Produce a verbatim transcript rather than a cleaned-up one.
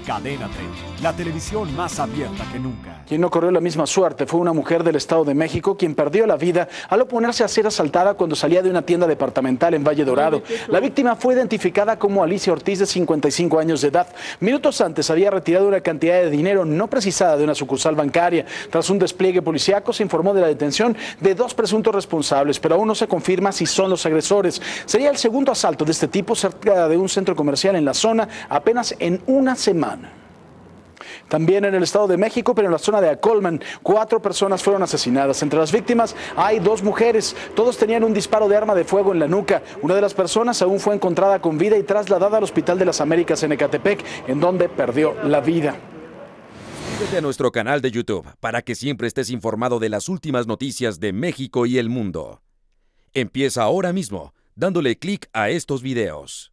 Cadena treinta, la televisión más abierta que nunca. Quien no corrió la misma suerte fue una mujer del Estado de México quien perdió la vida al oponerse a ser asaltada cuando salía de una tienda departamental en Valle Dorado. La víctima fue identificada como Alicia Ortiz, de cincuenta y cinco años de edad. Minutos antes había retirado una cantidad de dinero no precisada de una sucursal bancaria. Tras un despliegue policíaco se informó de la detención de dos presuntos responsables, pero aún no se confirma si son los agresores. Sería el segundo asalto de este tipo cerca de un centro comercial en la zona apenas en una semana. También en el Estado de México, pero en la zona de Acolman, cuatro personas fueron asesinadas. Entre las víctimas hay dos mujeres. Todos tenían un disparo de arma de fuego en la nuca. Una de las personas aún fue encontrada con vida y trasladada al Hospital de las Américas en Ecatepec, en donde perdió la vida. Suscríbete a nuestro canal de YouTube para que siempre estés informado de las últimas noticias de México y el mundo. Empieza ahora mismo dándole clic a estos videos.